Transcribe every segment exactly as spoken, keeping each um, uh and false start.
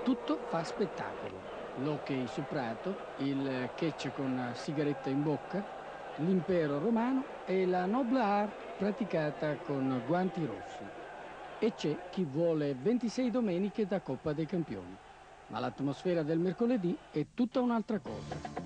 Tutto fa spettacolo. L'hockey su prato, il catch con sigaretta in bocca, l'impero romano e la noble art praticata con guanti rossi. E c'è chi vuole ventisei domeniche da Coppa dei Campioni. Ma l'atmosfera del mercoledì è tutta un'altra cosa.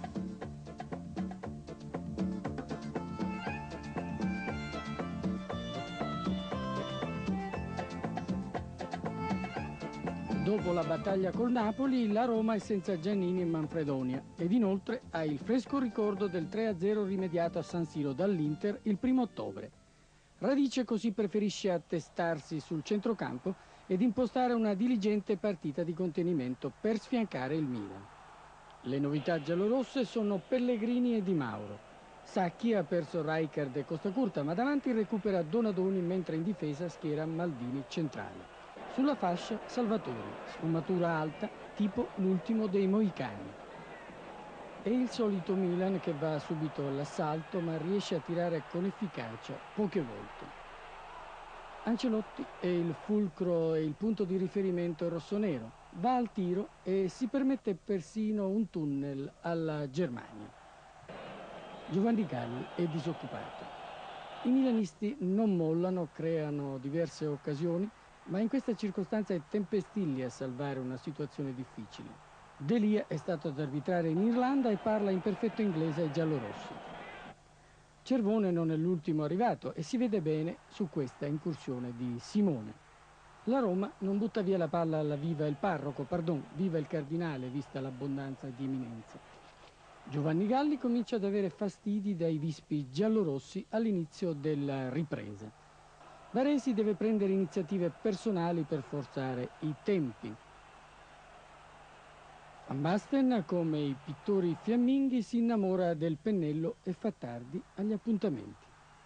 Dopo la battaglia col Napoli, la Roma è senza Giannini e Manfredonia ed inoltre ha il fresco ricordo del tre a zero rimediato a San Siro dall'Inter il primo ottobre. Radice così preferisce attestarsi sul centrocampo ed impostare una diligente partita di contenimento per sfiancare il Milan. Le novità giallorosse sono Pellegrini e Di Mauro. Sacchi ha perso Rijkaard e Costacurta, ma davanti recupera Donadoni mentre in difesa schiera Maldini centrale. Sulla fascia Salvatori, sfumatura alta, tipo l'ultimo dei Mohicani. È il solito Milan che va subito all'assalto, ma riesce a tirare con efficacia poche volte. Ancelotti è il fulcro e il punto di riferimento rossonero. Va al tiro e si permette persino un tunnel alla Germania. Giovanni Galli è disoccupato. I milanisti non mollano, creano diverse occasioni, ma in questa circostanza è Tempestilli a salvare una situazione difficile. Delia è stato ad arbitrare in Irlanda e parla in perfetto inglese ai giallorossi. Cervone non è l'ultimo arrivato e si vede bene su questa incursione di Simone. La Roma non butta via la palla alla viva il parroco, pardon, viva il cardinale, vista l'abbondanza di eminenze. Giovanni Galli comincia ad avere fastidi dai vispi giallorossi all'inizio della ripresa. Baresi deve prendere iniziative personali per forzare i tempi. Van Basten, come i pittori fiamminghi, si innamora del pennello e fa tardi agli appuntamenti.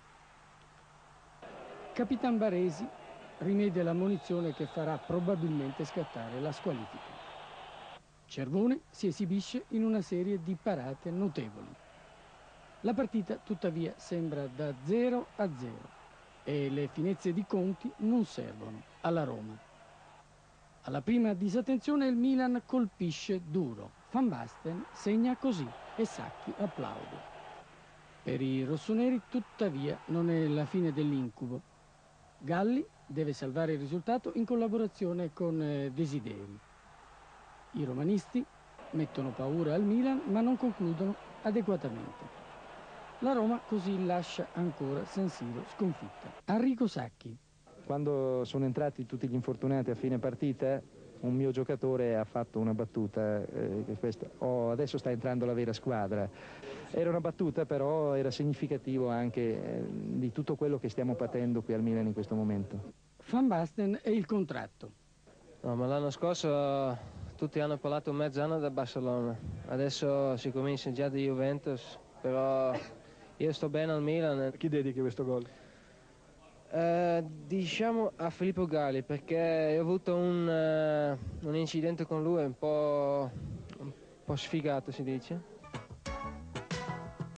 Capitan Baresi rimedia la munizione che farà probabilmente scattare la squalifica. Cervone si esibisce in una serie di parate notevoli. La partita, tuttavia, sembra da zero a zero. E le finezze di Conti non servono alla Roma. Alla prima disattenzione il Milan colpisce duro. Van Basten segna così e Sacchi applaude. Per i rossoneri tuttavia non è la fine dell'incubo. Galli deve salvare il risultato in collaborazione con eh, Desideri. I romanisti mettono paura al Milan ma non concludono adeguatamente. La Roma così lascia ancora San Siro sconfitta. Arrigo Sacchi. Quando sono entrati tutti gli infortunati a fine partita, un mio giocatore ha fatto una battuta, eh, che questa, oh, adesso sta entrando la vera squadra. Era una battuta, però era significativo anche eh, di tutto quello che stiamo patendo qui al Milan in questo momento. Van Basten è il contratto. No, ma l'anno scorso tutti hanno parlato mezzo anno da Barcellona, adesso si comincia già di Juventus, però io sto bene al Milan. Chi dedichi questo gol? Eh, diciamo a Filippo Galli, perché ho avuto un, uh, un incidente con lui un po', un po' sfigato, si dice.